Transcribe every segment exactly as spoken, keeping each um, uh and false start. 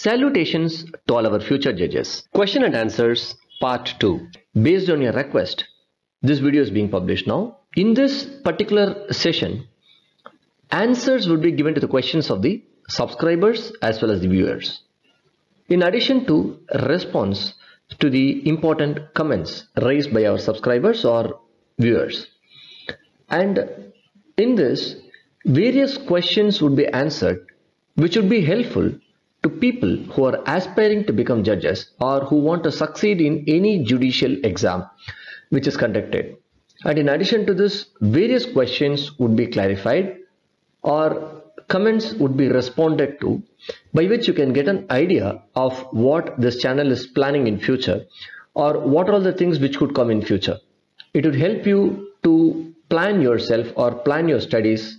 Salutations to all our future judges. Question and answers part two. Based on your request, this video is being published now. In this particular session, answers would be given to the questions of the subscribers as well as the viewers. In addition to response to the important comments raised by our subscribers or viewers. And in this, various questions would be answered which would be helpful to people who are aspiring to become judges or who want to succeed in any judicial exam which is conducted. And in addition to this, various questions would be clarified or comments would be responded to, by which you can get an idea of what this channel is planning in future or what are all the things which could come in future. It would help you to plan yourself or plan your studies.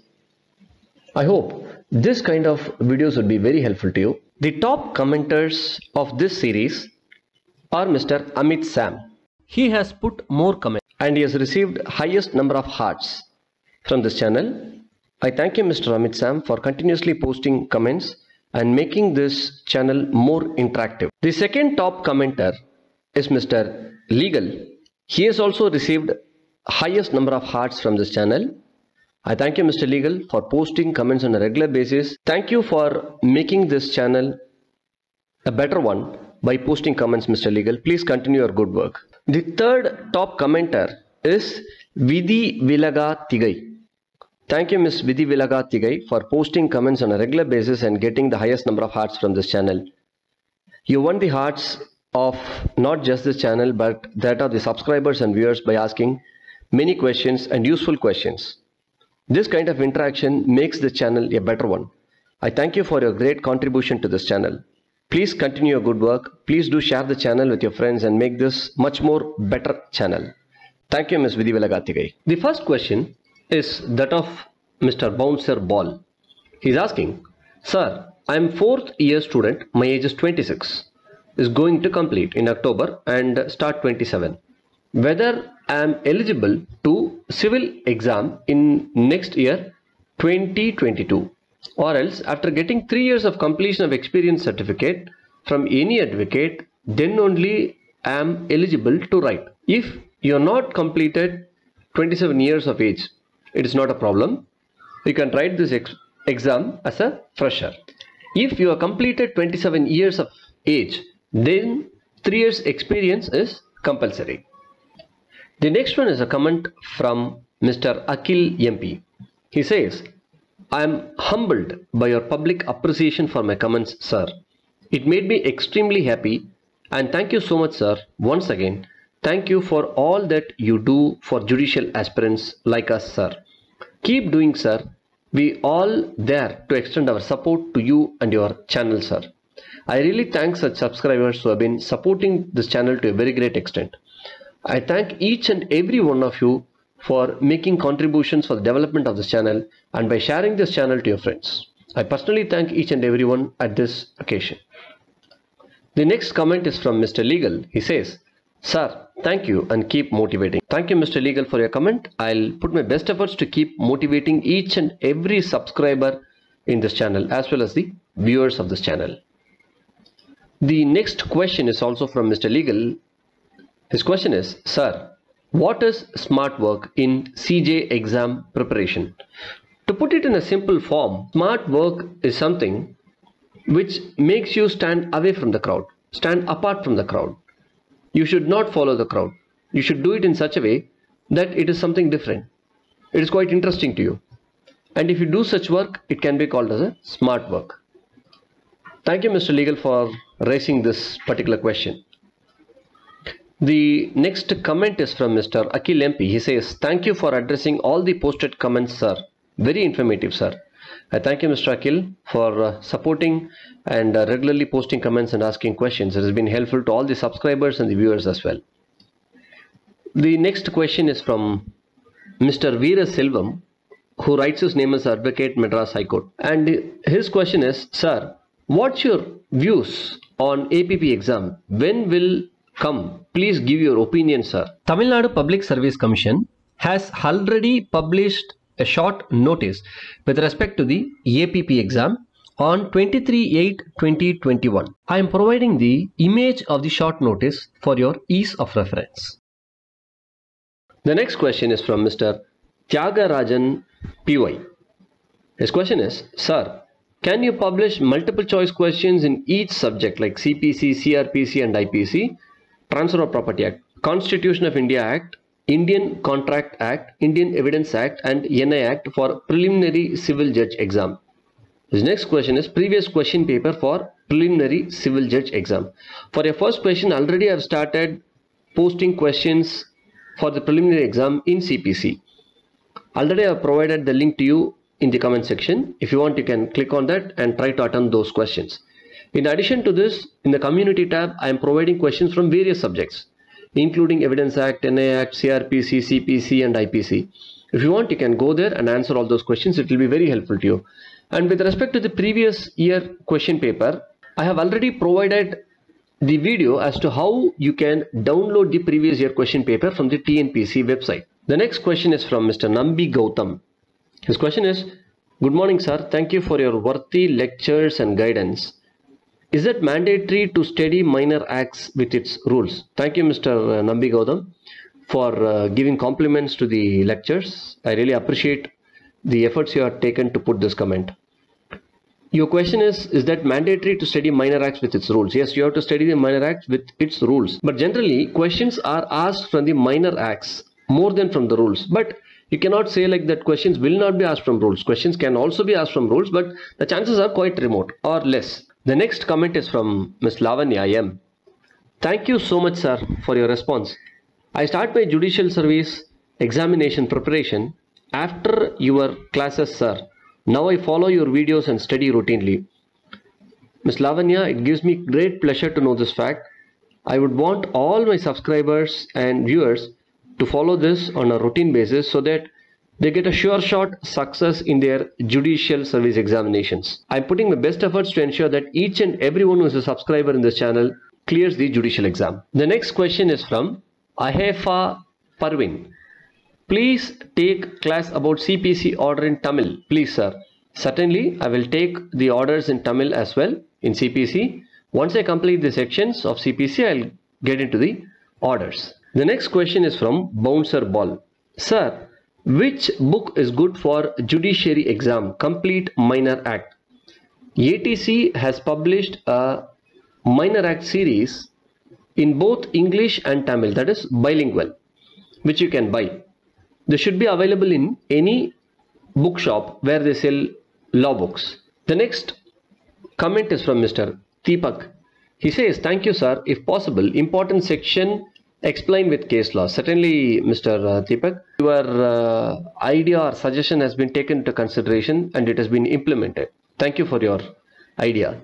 I hope this kind of videos would be very helpful to you. The top commenters of this series are Mister Amit Sam. He has put more comments and he has received highest number of hearts from this channel. I thank you, Mister Amit Sam, for continuously posting comments and making this channel more interactive. The second top commenter is Mister Legal. He has also received highest number of hearts from this channel. I thank you, Mister Legal, for posting comments on a regular basis. Thank you for making this channel a better one by posting comments, Mister Legal. Please continue your good work. The third top commenter is Vidhi Vilaga Tigai. Thank you, Miss Vidhi Vilaga Tigai, for posting comments on a regular basis and getting the highest number of hearts from this channel. You won the hearts of not just this channel but that of the subscribers and viewers by asking many questions and useful questions. This kind of interaction makes the channel a better one. I thank you for your great contribution to this channel. Please continue your good work. Please do share the channel with your friends and make this much more better channel. Thank you, Miss Vidhi Velagatigai. The first question is that of Mister Bouncer Ball. He is asking, Sir, I am fourth year student. My age is twenty-six. Is going to complete in October and start twenty-seven. Whether I am eligible to civil exam in next year twenty twenty-two, or else after getting three years of completion of experience certificate from any advocate, then only I am eligible to write. If you are not completed twenty-seven years of age, it is not a problem. You can write this ex exam as a fresher. If you are completed twenty-seven years of age, then three years experience is compulsory. The next one is a comment from Mister Akil M P. He says, I am humbled by your public appreciation for my comments, sir. It made me extremely happy and thank you so much, sir. Once again, thank you for all that you do for judicial aspirants like us, sir. Keep doing, sir. We all there to extend our support to you and your channel, sir. I really thank such subscribers who have been supporting this channel to a very great extent. I thank each and every one of you for making contributions for the development of this channel and by sharing this channel to your friends. I personally thank each and everyone at this occasion. The next comment is from Mister Legal. He says, Sir, thank you and keep motivating. Thank you, Mister Legal, for your comment. I'll put my best efforts to keep motivating each and every subscriber in this channel as well as the viewers of this channel. The next question is also from Mister Legal. His question is, Sir, what is smart work in C J exam preparation? To put it in a simple form, smart work is something which makes you stand away from the crowd, stand apart from the crowd. You should not follow the crowd. You should do it in such a way that it is something different. It is quite interesting to you. And if you do such work, it can be called as a smart work. Thank you, Mister Legal, for raising this particular question. The next comment is from Mister Akil M P. He says, thank you for addressing all the posted comments, sir. Very informative, sir. I thank you, Mister Akil, for uh, supporting and uh, regularly posting comments and asking questions. It has been helpful to all the subscribers and the viewers as well. The next question is from Mister Veera Selvam, who writes his name as Advocate Madras High Court. And his question is, Sir, what's your views on A P P exam? When will come? Please give your opinion, sir. Tamil Nadu Public Service Commission has already published a short notice with respect to the A P P exam On twenty-three eight twenty twenty-one. I am providing the image of the short notice for your ease of reference. The next question is from Mister Tyagarajan P Y. His question is, Sir, can you publish multiple choice questions in each subject like C P C, C R P C and I P C, Transfer of Property Act, Constitution of India Act, Indian Contract Act, Indian Evidence Act and N I Act for preliminary civil judge exam? His next question is previous question paper for preliminary civil judge exam. For your first question, already I have started posting questions for the preliminary exam in C P C. Already I have provided the link to you in the comment section. If you want, you can click on that and try to attempt those questions. In addition to this, in the community tab, I am providing questions from various subjects, including Evidence Act, N I Act, C R P C, C P C and I P C. If you want, you can go there and answer all those questions. It will be very helpful to you. And with respect to the previous year question paper, I have already provided the video as to how you can download the previous year question paper from the T N P C website. The next question is from Mister Nambi Gautam. His question is, good morning sir, thank you for your worthy lectures and guidance. Is it mandatory to study minor acts with its rules? Thank you Mister Nambi Gautam for uh, giving compliments to the lectures. I really appreciate the efforts you have taken to put this comment. Your question is, is that mandatory to study minor acts with its rules? Yes, you have to study the minor acts with its rules. But generally, questions are asked from the minor acts more than from the rules. But you cannot say like that questions will not be asked from rules. Questions can also be asked from rules, but the chances are quite remote or less. The next comment is from Miz Lavanya M. Thank you so much, sir, for your response. I start my judicial service examination preparation after your classes, sir. Now I follow your videos and study routinely. Miz Lavanya, it gives me great pleasure to know this fact. I would want all my subscribers and viewers to follow this on a routine basis so that they get a sure shot success in their judicial service examinations. I am putting my best efforts to ensure that each and everyone who is a subscriber in this channel clears the judicial exam. The next question is from Ahefa Parvin. Please take class about C P C order in Tamil. Please sir. Certainly I will take the orders in Tamil as well in C P C. Once I complete the sections of C P C, I'll get into the orders. The next question is from Bouncer Ball. Sir, which book is good for judiciary exam? Complete Minor Act. A T C has published a Minor Act series in both English and Tamil, that is bilingual, which you can buy. This should be available in any bookshop where they sell law books. The next comment is from Mister Deepak. He says, thank you sir, if possible, important section explain with case law. Certainly Mister Deepak, your uh, idea or suggestion has been taken into consideration and it has been implemented. Thank you for your idea.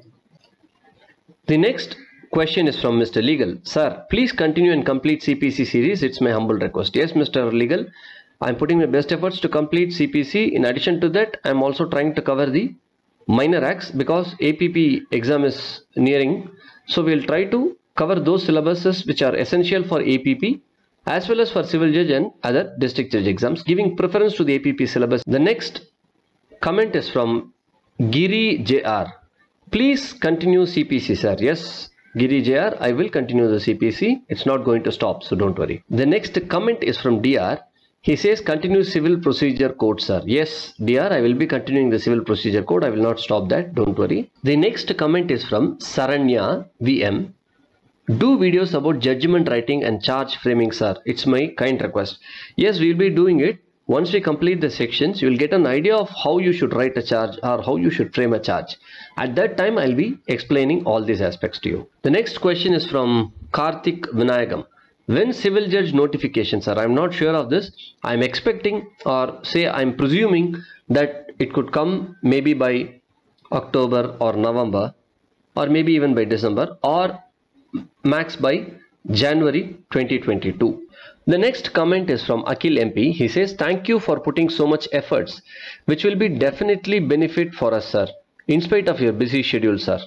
The next question is from Mister Legal. Sir, please continue and complete C P C series. It's my humble request. Yes, Mister Legal, I am putting my best efforts to complete C P C. In addition to that, I am also trying to cover the minor acts because A P P exam is nearing. So we will try to cover those syllabuses which are essential for A P P as well as for civil judge and other district judge exams, giving preference to the A P P syllabus. The next comment is from Giri J R. Please continue C P C, sir. Yes, Giri J R, I will continue the C P C. It's not going to stop, so don't worry. The next comment is from D R. He says continue civil procedure code, sir. Yes, D R, I will be continuing the civil procedure code. I will not stop that. Don't worry. The next comment is from Saranya V M. Do videos about judgment writing and charge framing, sir. It's my kind request. Yes, we will be doing it. Once we complete the sections, you will get an idea of how you should write a charge or how you should frame a charge. At that time, I'll be explaining all these aspects to you. The next question is from Karthik Vinayagam. When civil judge notifications, sir? I'm not sure of this. I'm expecting, or say I'm presuming that it could come maybe by October or November, or maybe even by December, or max by January twenty twenty-two. The next comment is from Akhil M P. He says, thank you for putting so much efforts, which will be definitely benefit for us, sir, in spite of your busy schedule, sir.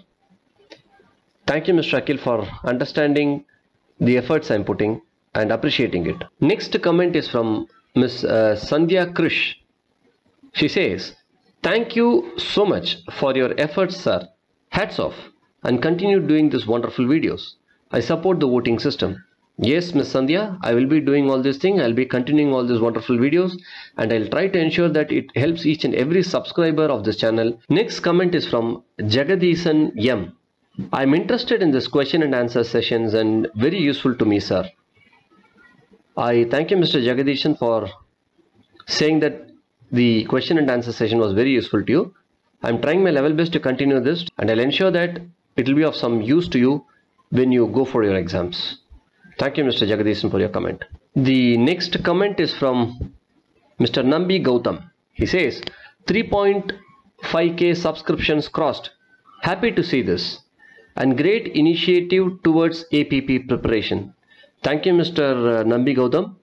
Thank you, Mister Akhil, for understanding the efforts I'm putting and appreciating it. Next comment is from Miss Uh, Sandhya Krish. She says, Thank you so much for your efforts, sir. Hats off, and continue doing these wonderful videos. I support the voting system. Yes, Miss Sandhya, I will be doing all this thing. I'll be continuing all these wonderful videos, and I'll try to ensure that it helps each and every subscriber of this channel. Next comment is from Jagadishan M. I'm interested in this question and answer sessions and very useful to me, sir. I thank you, Mister Jagadishan, for saying that the question and answer session was very useful to you. I'm trying my level best to continue this, and I'll ensure that it will be of some use to you when you go for your exams. Thank you, Mister Jagadishan, for your comment. The next comment is from Mister Nambi Gautam. He says, three point five K subscriptions crossed. Happy to see this. And great initiative towards A P P preparation. Thank you, Mister Nambi Gautam.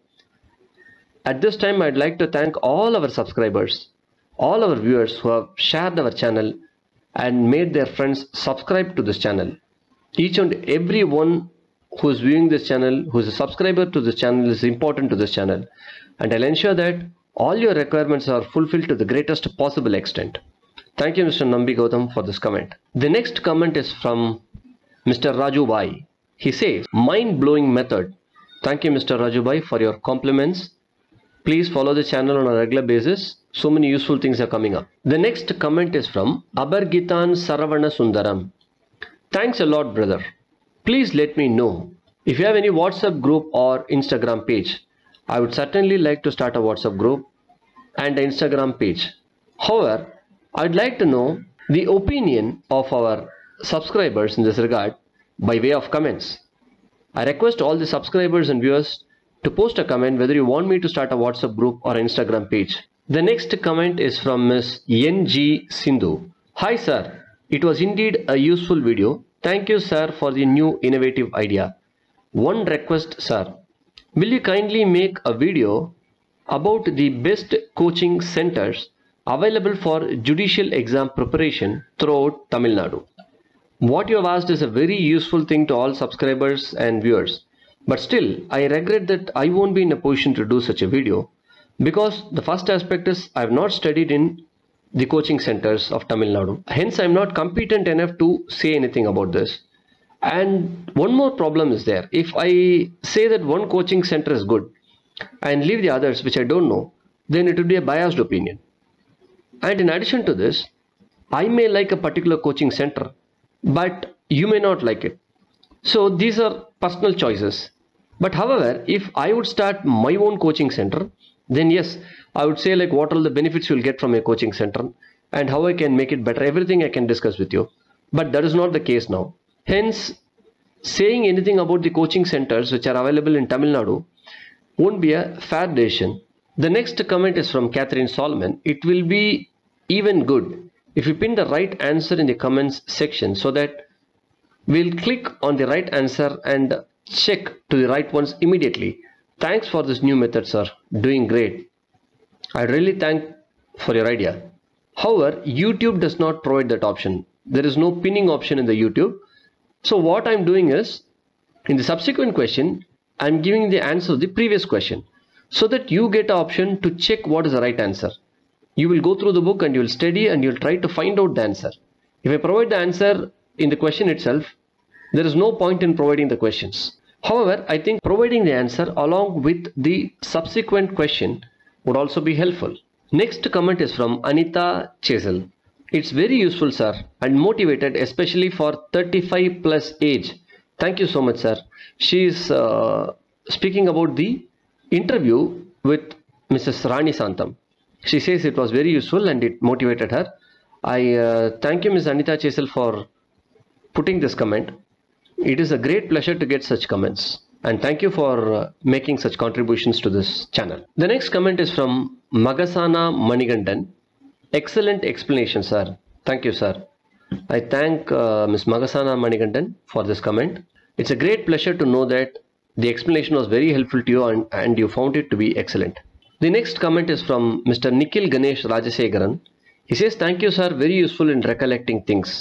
At this time, I'd like to thank all our subscribers, all our viewers who have shared our channel and made their friends subscribe to this channel. Each and every one who is viewing this channel, who is a subscriber to this channel, is important to this channel. And I'll ensure that all your requirements are fulfilled to the greatest possible extent. Thank you, Mister Nambi Gautam, for this comment. The next comment is from Mister Raju Bhai. He says, mind-blowing method. Thank you, Mister Raju Bhai, for your compliments. Please follow the channel on a regular basis. So many useful things are coming up. The next comment is from Abargitan Saravana Sundaram. Thanks a lot, brother. Please let me know if you have any WhatsApp group or Instagram page. I would certainly like to start a WhatsApp group and an Instagram page. However, I'd like to know the opinion of our subscribers in this regard by way of comments. I request all the subscribers and viewers to post a comment whether you want me to start a WhatsApp group or Instagram page. The next comment is from Miss N G Sindhu. Hi sir, it was indeed a useful video. Thank you sir for the new innovative idea. One request sir, will you kindly make a video about the best coaching centers available for judicial exam preparation throughout Tamil Nadu? What you have asked is a very useful thing to all subscribers and viewers. But still, I regret that I won't be in a position to do such a video, because the first aspect is I have not studied in the coaching centers of Tamil Nadu. Hence, I am not competent enough to say anything about this. And one more problem is there. If I say that one coaching center is good and leave the others which I don't know, then it would be a biased opinion. And in addition to this, I may like a particular coaching center, but you may not like it. So these are personal choices. But however, if I would start my own coaching center, then yes, I would say like what are the benefits you'll get from a coaching center and how I can make it better. Everything I can discuss with you. But that is not the case now. Hence, saying anything about the coaching centers which are available in Tamil Nadu won't be a fair decision. The next comment is from Catherine Solomon. It will be even good if you pin the right answer in the comments section so that we'll click on the right answer and check to the right ones immediately. Thanks for this new method, sir. Doing great. I really thank for your idea. However, YouTube does not provide that option. There is no pinning option in the YouTube. So what I'm doing is, in the subsequent question, I'm giving the answer of the previous question so that you get an option to check what is the right answer. You will go through the book and you will study and you will try to find out the answer. If I provide the answer in the question itself, there is no point in providing the questions. However, I think providing the answer along with the subsequent question would also be helpful. Next comment is from Anita Chesel. It's very useful, sir, and motivated, especially for thirty-five plus age. Thank you so much, sir. She is uh, speaking about the interview with Missus Rani Santam. She says it was very useful and it motivated her. I uh, thank you, Miz Anita Chesel, for putting this comment. It is a great pleasure to get such comments. And thank you for uh, making such contributions to this channel. The next comment is from Magasana Manigandan. Excellent explanation, sir. Thank you, sir. I thank uh, Miz Magasana Manigandan for this comment. It's a great pleasure to know that the explanation was very helpful to you and, and you found it to be excellent. The next comment is from Mister Nikhil Ganesh Rajasegaran. He says, thank you, sir. Very useful in recollecting things.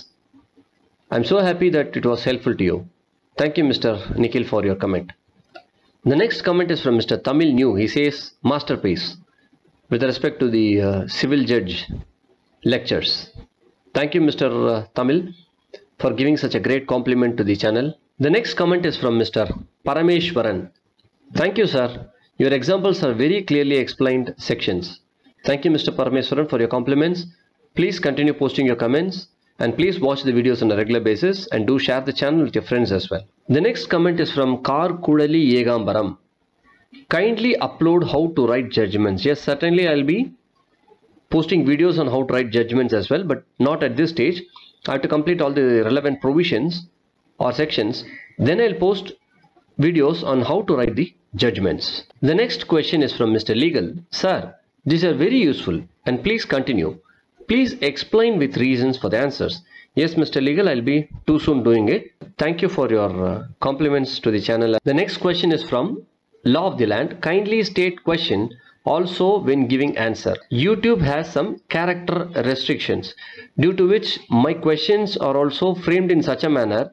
I'm so happy that it was helpful to you. Thank you, Mister Nikhil, for your comment. The next comment is from Mister Tamil New. He says, masterpiece. With respect to the uh, civil judge lectures. Thank you, Mister uh, Tamil, for giving such a great compliment to the channel. The next comment is from Mister Parameshwaran. Thank you, sir. Your examples are very clearly explained sections. Thank you, Mister Parameshwaran, for your compliments. Please continue posting your comments and please watch the videos on a regular basis and do share the channel with your friends as well. The next comment is from Kar Kudali Yegambaram. Kindly upload how to write judgments. Yes, certainly I'll be posting videos on how to write judgments as well, but not at this stage. I have to complete all the relevant provisions or sections. Then I'll post videos on how to write the judgments. The next question is from Mister Legal. Sir, these are very useful and please continue. Please explain with reasons for the answers. Yes, Mister Legal, I'll be too soon doing it. Thank you for your uh, compliments to the channel. The next question is from Law of the Land. Kindly state question also when giving answer. YouTube has some character restrictions due to which my questions are also framed in such a manner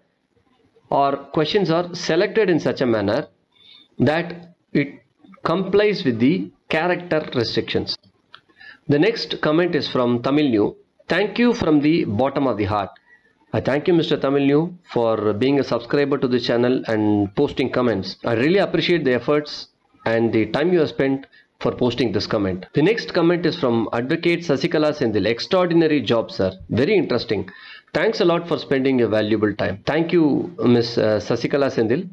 or questions are selected in such a manner that it complies with the character restrictions. The next comment is from Tamil New. Thank you from the bottom of the heart. I thank you, Mister Tamil New, for being a subscriber to the channel and posting comments. I really appreciate the efforts and the time you have spent for posting this comment. The next comment is from Advocate Sasikala Sendil. Extraordinary job, sir. Very interesting. Thanks a lot for spending your valuable time. Thank you, Miss Uh, Sasikala Sendil.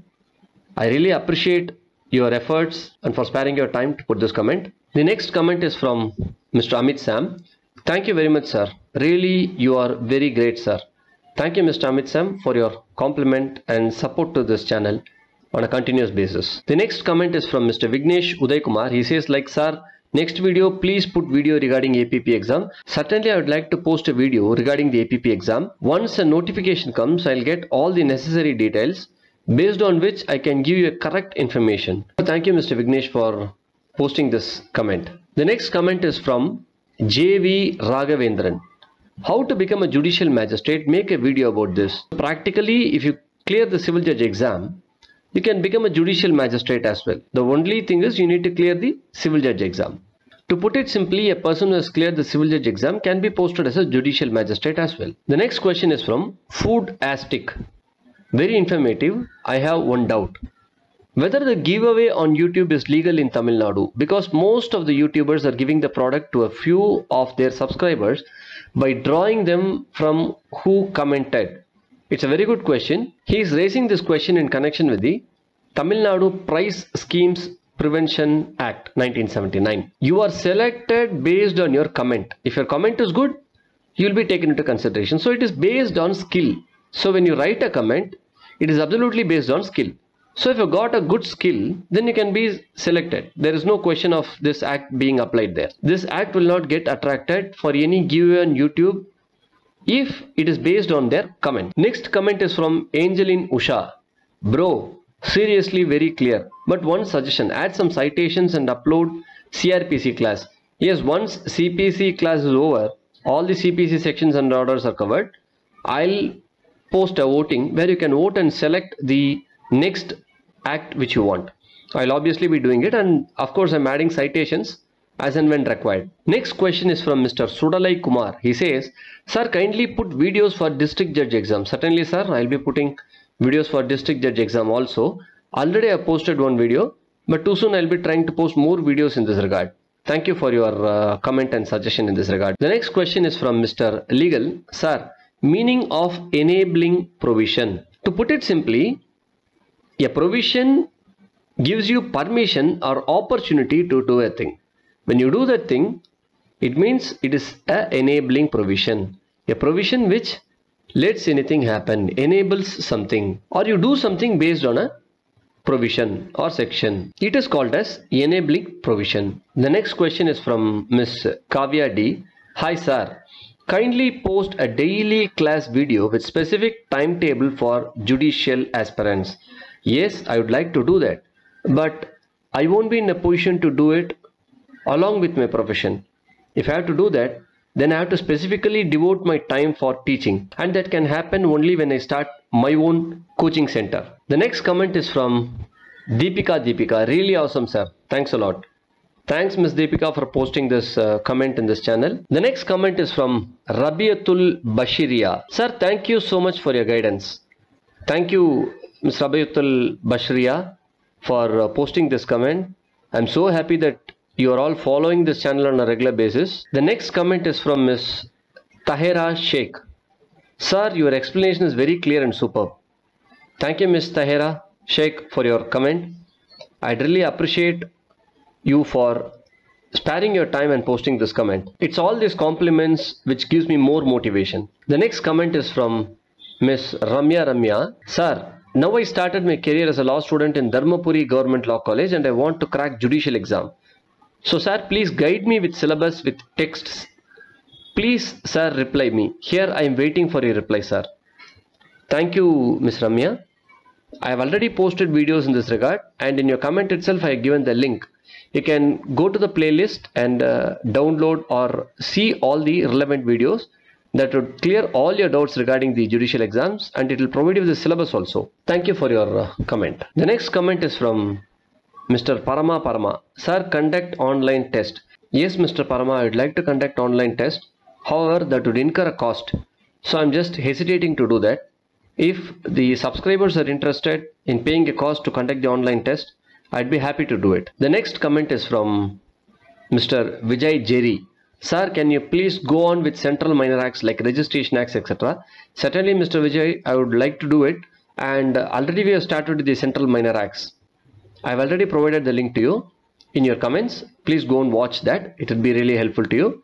I really appreciate your efforts and for sparing your time to put this comment. The next comment is from Mister Amit Sam. Thank you very much, sir. Really, you are very great, sir. Thank you, Mister Amit Sam, for your compliment and support to this channel on a continuous basis. The next comment is from Mister Vignesh Uday Kumar. He says, like, sir, next video, please put video regarding A P P exam. Certainly, I would like to post a video regarding the A P P exam. Once a notification comes, I'll get all the necessary details based on which I can give you a correct information. Thank you, Mister Vignesh, for posting this comment. The next comment is from J V Raghavendran. How to become a judicial magistrate? Make a video about this. Practically, if you clear the civil judge exam, you can become a judicial magistrate as well. The only thing is you need to clear the civil judge exam. To put it simply, a person who has cleared the civil judge exam can be posted as a judicial magistrate as well. The next question is from Food Astic. Very informative. I have one doubt. Whether the giveaway on YouTube is legal in Tamil Nadu, because most of the YouTubers are giving the product to a few of their subscribers by drawing them from who commented. It's a very good question. He is raising this question in connection with the Tamil Nadu Price Schemes Prevention Act nineteen seventy-nine. You are selected based on your comment. If your comment is good, you will be taken into consideration. So it is based on skill. So when you write a comment, it is absolutely based on skill. So if you got a good skill, then you can be selected. There is no question of this act being applied there. This act will not get attracted for any giveaway on YouTube if it is based on their comment. Next comment is from Angeline Usha. Bro, seriously very clear. But one suggestion, add some citations and upload C R P C class. Yes, once C P C class is over, all the C P C sections and orders are covered. I'll post a voting where you can vote and select the next act which you want. I'll obviously be doing it, and of course I'm adding citations as and when required. Next question is from Mister Sudalai Kumar. He says, sir, kindly put videos for district judge exam. Certainly, sir, I'll be putting videos for district judge exam also. Already I posted one video, but too soon I'll be trying to post more videos in this regard. Thank you for your uh, comment and suggestion in this regard. The next question is from Mister Legal. Sir, meaning of enabling provision. To put it simply, a provision gives you permission or opportunity to do a thing. When you do that thing, it means it is an enabling provision. A provision which lets anything happen, enables something, or you do something based on a provision or section. It is called as enabling provision. The next question is from Miss Kavya D. Hi sir, kindly post a daily class video with specific timetable for judicial aspirants. Yes, I would like to do that, but I won't be in a position to do it along with my profession. If I have to do that, then I have to specifically devote my time for teaching, and that can happen only when I start my own coaching center. The next comment is from Deepika Deepika. Really awesome, sir. Thanks a lot. Thanks Miss Deepika for posting this uh, comment in this channel. The next comment is from Rabiatul Bashiria. Sir, thank you so much for your guidance. Thank you Miss Rabiatul Bashiria for uh, posting this comment. I'm so happy that you are all following this channel on a regular basis. The next comment is from Miss Tahera Sheikh. Sir, your explanation is very clear and superb. Thank you Miss Tahera Sheikh for your comment. I'd really appreciate you for sparing your time and posting this comment. It's all these compliments which gives me more motivation. The next comment is from Miss Ramya Ramya. Sir, now I started my career as a law student in Dharmapuri Government Law College and I want to crack judicial exam. So sir, please guide me with syllabus with texts. Please sir, reply me. Here I am waiting for your reply, sir. Thank you Miss Ramya. I have already posted videos in this regard, and in your comment itself I have given the link. You can go to the playlist and uh, download or see all the relevant videos that would clear all your doubts regarding the judicial exams, and it will provide you with the syllabus also. Thank you for your uh, comment. The next comment is from Mister Parama Parama. Sir, conduct online test. Yes Mister Parama, I would like to conduct online test. However, that would incur a cost. So I am just hesitating to do that. If the subscribers are interested in paying a cost to conduct the online test, I'd be happy to do it. The next comment is from Mister Vijay Jerry. Sir, can you please go on with Central Minor Acts like Registration Acts, et cetera? Certainly, Mister Vijay, I would like to do it. And already we have started with the Central Minor Acts. I've already provided the link to you in your comments. Please go and watch that. It will be really helpful to you.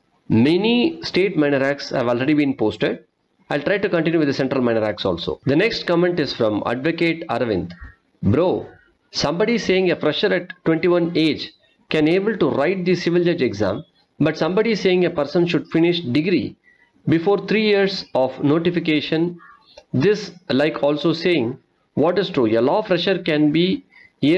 Many state minor acts have already been posted. I'll try to continue with the Central Minor Acts also. The next comment is from Advocate Arvind. Bro, somebody saying a fresher at twenty-one age can able to write the civil judge exam, but somebody saying a person should finish degree before three years of notification. This like also saying what is true. A law fresher can be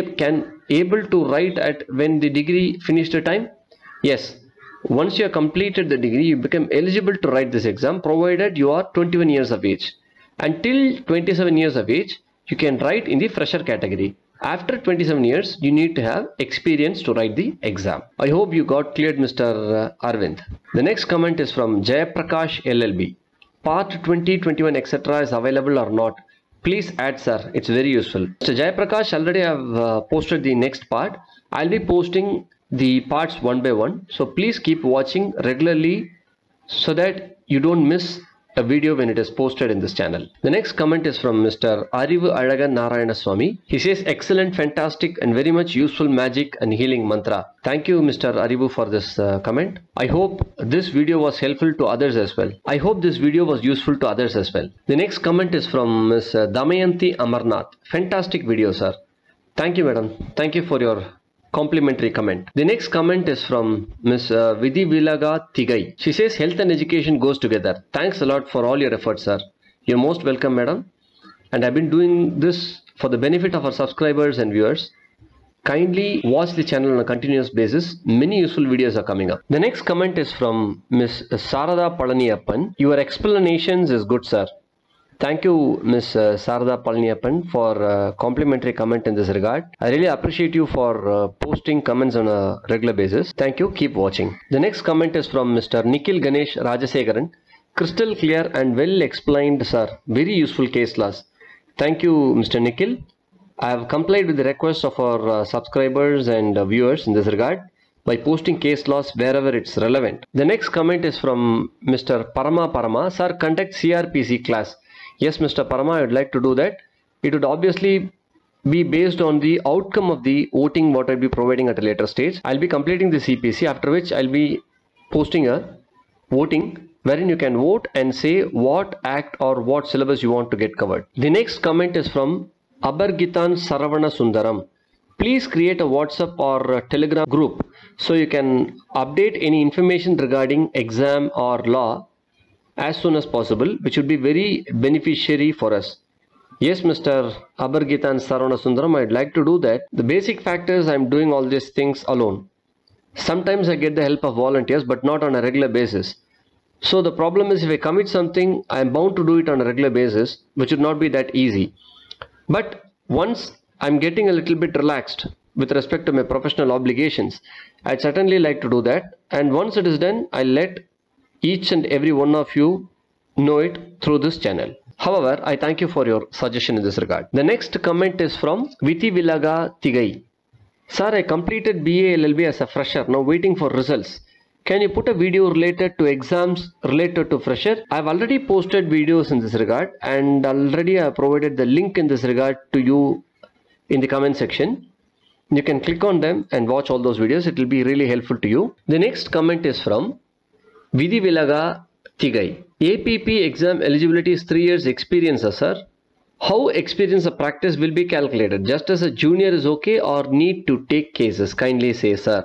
can able to write at when the degree finished the time. Yes. Once you have completed the degree, you become eligible to write this exam provided you are twenty-one years of age. Until twenty-seven years of age, you can write in the fresher category. After twenty-seven years, you need to have experience to write the exam. I hope you got cleared, Mister Arvind. The next comment is from Jayaprakash L L B. Part twenty, twenty-one, et cetera is available or not? Please add, sir. It's very useful. Mister Jayaprakash, already have uh, posted the next part. I'll be posting the parts one by one, so please keep watching regularly so that you don't miss a video when it is posted in this channel. The next comment is from Mister Arivu Alagan Narayana Swami. He says excellent, fantastic and very much useful magic and healing mantra. Thank you Mister Arivu for this uh, comment. I hope this video was helpful to others as well. I hope this video was useful to others as well. The next comment is from Miss Damayanti Amarnath. Fantastic video, sir. Thank you madam. Thank you for your complimentary comment. The next comment is from Miss Uh, Vidhi Vilaga Tigai. She says health and education goes together. Thanks a lot for all your efforts, sir. You're most welcome, madam. And I've been doing this for the benefit of our subscribers and viewers. Kindly watch the channel on a continuous basis. Many useful videos are coming up. The next comment is from Miss Sarada Palaniyappan. Your explanations is good, sir. Thank you, Miss Sarada Palaniyappan, for a complimentary comment in this regard. I really appreciate you for uh, posting comments on a regular basis. Thank you. Keep watching. The next comment is from Mister Nikhil Ganesh Rajasegaran. Crystal clear and well explained, sir. Very useful case laws. Thank you, Mister Nikhil. I have complied with the request of our uh, subscribers and uh, viewers in this regard by posting case laws wherever it's relevant. The next comment is from Mister Parama Parama. Sir, conduct C R P C class. Yes, Mister Parama, I would like to do that. It would obviously be based on the outcome of the voting what I'll be providing at a later stage. I'll be completing the C P C, after which I'll be posting a voting wherein you can vote and say what act or what syllabus you want to get covered. The next comment is from Abargitan Saravana Sundaram. Please create a WhatsApp or a Telegram group so you can update any information regarding exam or law as soon as possible, which would be very beneficiary for us. Yes, Mister Abargitan Saravana Sundaram, I'd like to do that. The basic fact is I'm doing all these things alone. Sometimes I get the help of volunteers, but not on a regular basis. So the problem is if I commit something, I'm bound to do it on a regular basis, which would not be that easy. But once I'm getting a little bit relaxed with respect to my professional obligations, I'd certainly like to do that. And once it is done, I'll let each and every one of you know it through this channel. However, I thank you for your suggestion in this regard. The next comment is from Viti Vilaga Tigai. Sir, I completed B A L L B as a fresher, now waiting for results. Can you put a video related to exams related to fresher? I've already posted videos in this regard, and already I have provided the link in this regard to you in the comment section. You can click on them and watch all those videos. It will be really helpful to you. The next comment is from Vidhi Vilaga Tigai. A P P exam eligibility is three years experience, sir. How experience of practice will be calculated? Just as a junior is okay or need to take cases? Kindly say, sir.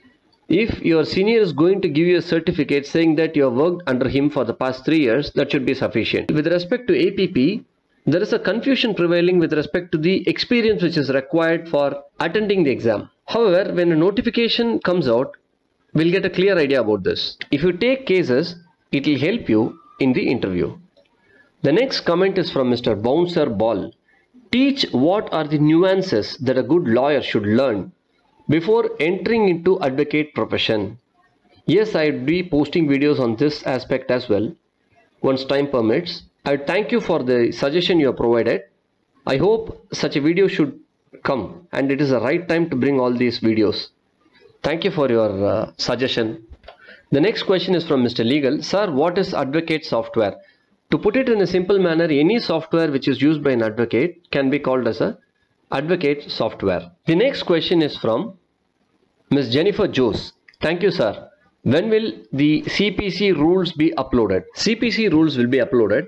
If your senior is going to give you a certificate saying that you have worked under him for the past three years, that should be sufficient. With respect to A P P, there is a confusion prevailing with respect to the experience which is required for attending the exam. However, when a notification comes out, we'll get a clear idea about this. If you take cases, it will help you in the interview. The next comment is from Mister Bouncer Ball. Teach what are the nuances that a good lawyer should learn before entering into advocate profession. Yes, I will be posting videos on this aspect as well once time permits. I thank you for the suggestion you have provided. I hope such a video should come, and it is the right time to bring all these videos. Thank you for your uh, suggestion. The next question is from Mister Legal. Sir, what is advocate software? To put it in a simple manner, any software which is used by an advocate can be called as a advocate software. The next question is from Miz Jennifer Jose. Thank you, sir. When will the C P C rules be uploaded? C P C rules will be uploaded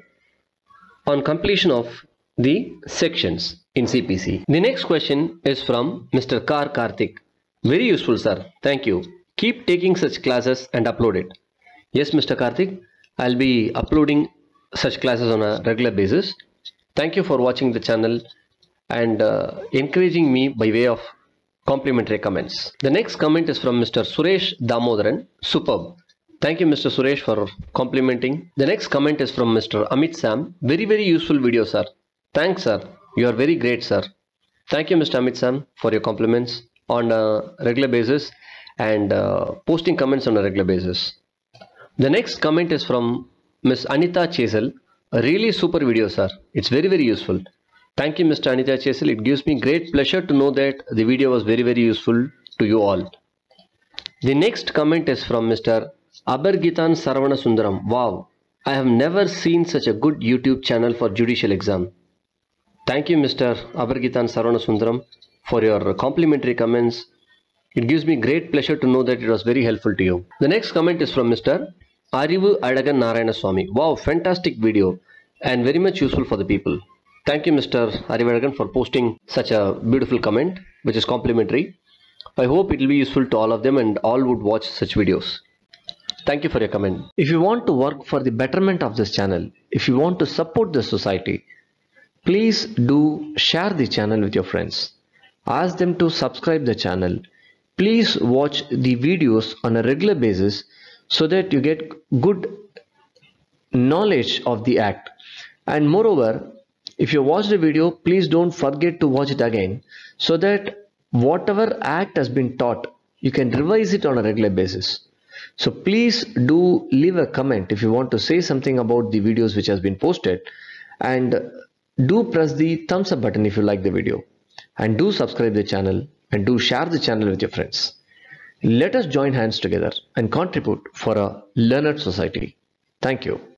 on completion of the sections in C P C. The next question is from Mister Kar Karthik. Very useful, sir. Thank you. Keep taking such classes and upload it. Yes, Mister Karthik, I'll be uploading such classes on a regular basis. Thank you for watching the channel and uh, encouraging me by way of complimentary comments. The next comment is from Mister Suresh Damodaran. Superb. Thank you, Mister Suresh, for complimenting. The next comment is from Mister Amit Sam. Very, very useful video, sir. Thanks, sir. You are very great, sir. Thank you, Mister Amit Sam, for your compliments on a regular basis and uh, posting comments on a regular basis. The next comment is from Miss Anita Chesel. A really super video, sir. It's very, very useful. Thank you, Mister Anita Chesel. It gives me great pleasure to know that the video was very, very useful to you all. The next comment is from Mister Abargitan Saravana Sundaram. Wow, I have never seen such a good YouTube channel for judicial exam. Thank you, Mister Abargitan Saravana Sundaram, for your complimentary comments. It gives me great pleasure to know that it was very helpful to you. The next comment is from Mister Arivu Adagan Narayana Swami. Wow, fantastic video and very much useful for the people. Thank you, Mister Arivu Adagan, for posting such a beautiful comment which is complimentary. I hope it will be useful to all of them and all would watch such videos. Thank you for your comment. If you want to work for the betterment of this channel, if you want to support the society, please do share the channel with your friends. Ask them to subscribe the channel. Please watch the videos on a regular basis so that you get good knowledge of the act. And moreover, if you watch the video, please don't forget to watch it again so that whatever act has been taught, you can revise it on a regular basis. So please do leave a comment if you want to say something about the videos which has been posted, and do press the thumbs up button if you like the video, and do subscribe the channel and do share the channel with your friends. Let us join hands together and contribute for a learned society. Thank you.